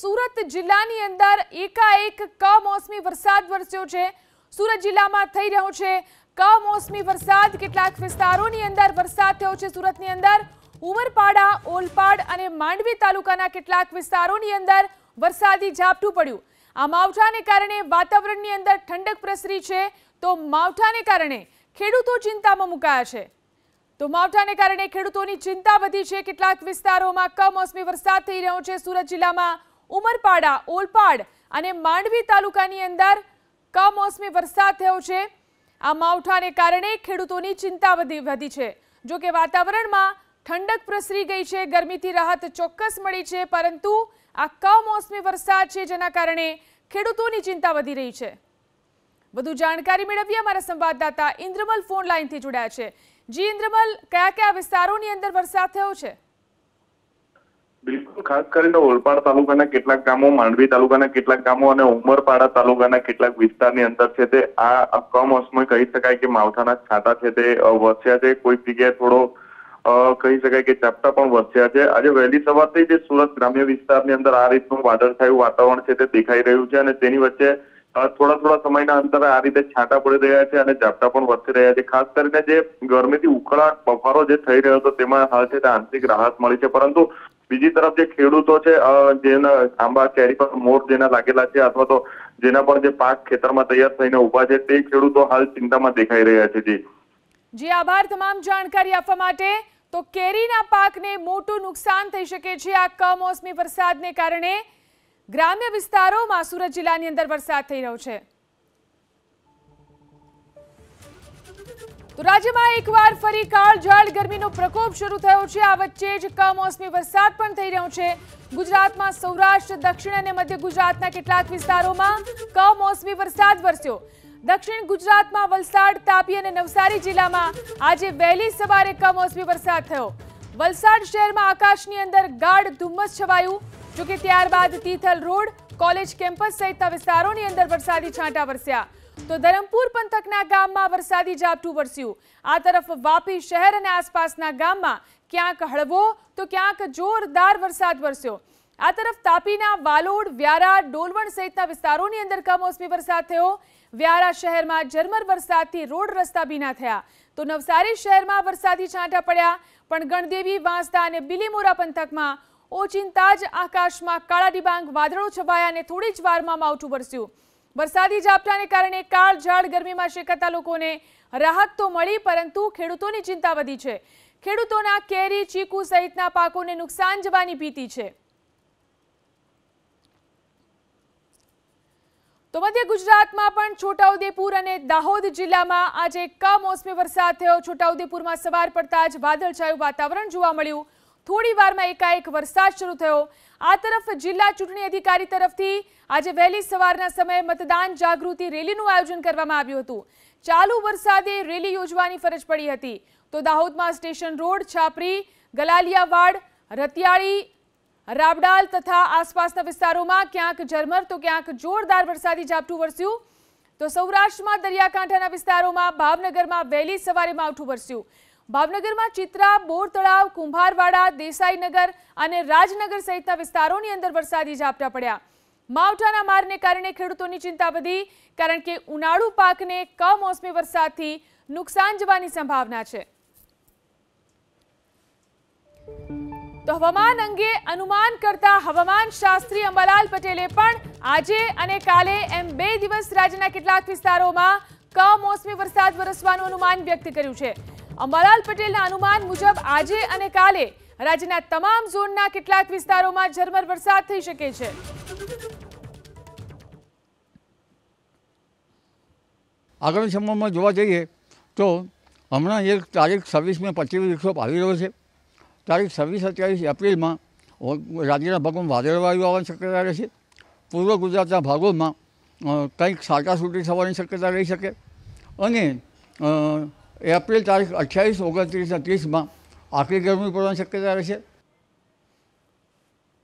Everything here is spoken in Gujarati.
સુરત જિલ્લાની અંદર એકાએક કમોસમી વરસાદ વરસ્યો છે। સુરત જિલ્લામાં થઈ રહ્યો છે કમોસમી વરસાદ। કેટલાક વિસ્તારોની અંદર વરસાદ થયો છે। સુરતની અંદર ઉમરપાડા, ઓલપાડ અને માંડવી તાલુકાના કેટલાક વિસ્તારોની અંદર વરસાદી ઝાપટું પડ્યું। આ માવઠાને કારણે વાતાવરણની અંદર ઠંડક પ્રસરી છે, તો માવઠાને કારણે ખેડૂતો ચિંતામાં મુકાયા છે। તો માવઠાને કારણે ખેડૂતોની ચિંતા વધી છે। કેટલાક વિસ્તારોમાં કમોસમી વરસાદ થઈ રહ્યો છે। સુરત જિલ્લામાં ઉમરપાડા, ઓલપાડ અને માંડવી તાલુકાની અંદર કમોસમી વરસાદ થયો છે। આ માવઠાને કારણે ખેડૂતોની ચિંતા વધી છે। જો કે વાતાવરણમાં ઠંડક પ્રસરી ગઈ છે, ગરમીથી રાહત ચોક્કસ મળી છે, પરંતુ આ કમોસમી વરસાદ છે જેના કારણે ખેડૂતોની ચિંતા વધી રહી છે। વધુ જાણકારી મેળવીએ અમારા સંવાદદાતા ઇન્દ્રમલ ફોન લાઈનથી જોડાયા છે। જી ઇન્દ્રમલ, કયા કયા વિસ્તારોની અંદર વરસાદ થયો છે? બિલકુલ, ખાસ કરીને ઓલપાડ તાલુકાના કેટલાક ગામો, માંડવી તાલુકાના કેટલાક ગામો અને ઉમરપાડા તાલુકાના કેટલાક વિસ્તારની અંદર છે તે આ કમોસમી કહી શકાય કે માવઠાના છાંટા છે તે વરસ્યા છે। કોઈ જગ્યાએ થોડો કહી શકાય કે ઝાપટા પણ વરસ્યા છે। આજે વહેલી સવારથી જે સુરત ગ્રામ્ય વિસ્તારની અંદર આ રીતનું વાદળછાયું વાતાવરણ છે તે દેખાઈ રહ્યું છે અને તેની વચ્ચે થોડા સમયના અંતરે આ રીતે છાંટા પડી રહ્યા છે અને ઝાપટા પણ વરસી રહ્યા છે। ખાસ કરીને જે ગરમીથી ઉકળાટ બફારો જે થઈ રહ્યો હતો તેમાં હાલ છે તે આંશિક રાહત મળી છે, પરંતુ બીજી તરફ જે ખેડૂતો છે જેના આંબા કેરી પર મોર જેના લાગેલા છે અથવા તો જેના પણ જે પાક ખેતરમાં તૈયાર થઈને ઉભા છે તે ખેડૂતો હાલ ચિંતામાં દેખાઈ રહ્યા છે। જી આભાર તમામ જાણકારી આપવા માટે। તો કેરીના પાકને મોટું નુકસાન થઈ શકે છે આ કમોસમી વરસાદને કારણે। ગ્રામ્ય વિસ્તારોમાં સુરત જિલ્લાની અંદર વરસાદ થઈ રહ્યો છે। તો રાજ્યમાં એકવાર ફરી કાળઝાળ ગરમીનો પ્રકોપ શરૂ થયો છે। આ વચ્ચે જ કમોસમી વરસાદ પણ થઈ રહ્યો છે। ગુજરાતમાં સૌરાષ્ટ્ર, દક્ષિણ અને મધ્ય ગુજરાતના કેટલાક વિસ્તારોમાં કમોસમી વરસાદ વરસ્યો। દક્ષિણ ગુજરાતમાં વલસાડ, તાપી અને નવસારી જિલ્લામાં આજે વહેલી સવારે કમોસમી વરસાદ થયો। વલસાડ શહેરમાં આકાશની અંદર ગાઢ ધુમ્મસ છવાયું, જોકે ત્યારબાદ તિથલ રોડ, કોલેજ કેમ્પસ સહિતના વિસ્તારોની અંદર વરસાદી છાંટા વરસ્યા। તો ધરમપુર પંથકના ગામમાં વરસાદી ઝાપટું વરસ્યું। આ તરફ વાપી શહેર અને આસપાસના ગામમાં ક્યાંક હળવો તો ક્યાંક જોરદાર વરસાદ વરસ્યો। આ તરફ તાપીના વાલોડ, વ્યારા, ડોલવણ સહિતના વિસ્તારોની અંદર કમોસમી વરસાદ થયો। વ્યારા શહેરમાં ઝરમર વરસાદથી રોડ રસ્તા ભીના થયા। તો નવસારી શહેરમાં વરસાદી છાંટા પડ્યા, પણ ગણદેવી, વાંસદા અને બિલીમોરા પંથકમાં ઓચિંતા જ આકાશમાં કાળા ડિબાંગ વાદળો છવાયા અને થોડી જ વારમાં માવઠું વરસ્યું। વરસાદી ઝાપટાને કારણે કાળઝાળ ગરમીમાં શેકાતા લોકોને રાહત તો મળી, પરંતુ ખેડૂતોની ચિંતા વધી છે। ખેડૂતોના કેરી, ચીકુ સહિતના પાકોને નુકસાન જવાની ભીતિ છે। તો મધ્ય ગુજરાતમાં પણ છોટાઉદેપુર અને દાહોદ જિલ્લામાં આજે કમોસમી વરસાદ થયો। છોટાઉદેપુરમાં સવાર પડતા જ વાદળછાયું વાતાવરણ જોવા મળ્યું। થોડી વારમાં એકાએક વરસાદ શરૂ થયો। આ તરફ જિલ્લા ચૂંટણી અધિકારી તરફથી આજે વહેલી સવારના સમયે મતદાન જાગૃતિ રેલીનું આયોજન કરવામાં આવ્યું હતું। ચાલુ વરસાદે રેલી યોજવાની ફરજ પડી હતી। તો દાહોદમાં સ્ટેશન રોડ, છાપરી, ગલાલિયાવાડ, રતિયાળી, રાબડાલ તથા આસપાસના વિસ્તારોમાં ક્યાંક ઝરમર તો ક્યાંક જોરદાર વરસાદી ઝાપટું વરસ્યું। તો સૌરાષ્ટ્રમાં દરિયાકાંઠાના વિસ્તારોમાં ભાવનગરમાં વહેલી સવારે માવઠું વરસ્યું। ભાવનગરમાં ચિત્રા, બોર તળાવ, કુંભારવાડા, દેસાઈનગર અને રાજનગર સહિતના વિસ્તારોની અંદર વરસાદી ઝાપટા પડ્યા। માવઠાના મારને કારણે ખેડૂતોની ચિંતા વધી, કારણ કે ઉનાળુ પાકને કમોસમી વરસાદથી નુકસાન જવાની સંભાવના છે। તો હવામાન અંગે અનુમાન કરતા હવામાન શાસ્ત્રી અંબાલાલ પટેલે પણ આજે અને કાલે એમ 2 દિવસ રાજ્યના કેટલાક વિસ્તારોમાં કમોસમી વરસાદ વરસવાનું અનુમાન વ્યક્ત કર્યું છે। અંબાલાલ પટેલના અનુમાન મુજબ આજે અને કાલે રાજ્યના તમામ ઝોનના કેટલાક વિસ્તારોમાં ઝરમર વરસાદ થઈ શકે છે। આગામી સમયમાં જોવા જઈએ તો હમણાં એક તારીખ 26 મે 25 વિક્ષોપ આવી રહ્યો છે। તારીખ 26-27 એપ્રિલમાં રાજ્યના ભાગોમાં વાદળવાયુ આવવાની શક્યતા રહેશે। પૂર્વ ગુજરાતના ભાગોમાં કંઈક છાંટાછૂટી થવાની શક્યતા રહી શકે અને એપ્રિલ તારીખ 28, 29 અને 30માં આકરી ગરમી પડવાની શક્યતા રહેશે।